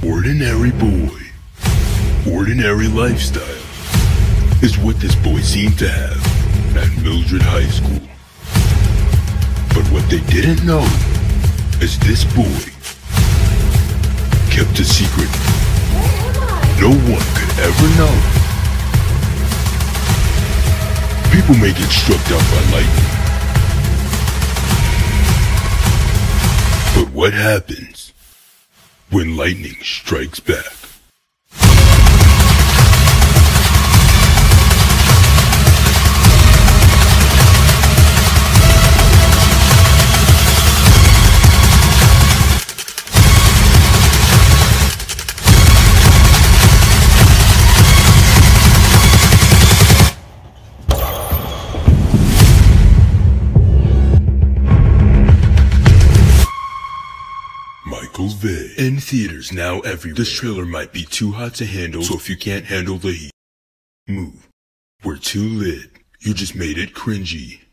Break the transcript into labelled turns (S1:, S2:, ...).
S1: Ordinary boy, ordinary lifestyle is what this boy seemed to have at Mildred High School. But what they didn't know is this boy kept a secret no one could ever know. People may get struck down by lightning, but what happens when lightning strikes back? Michael Bay. In theaters now everywhere. This trailer might be too hot to handle, so if you can't handle the heat, move. We're too lit. You just made it cringy.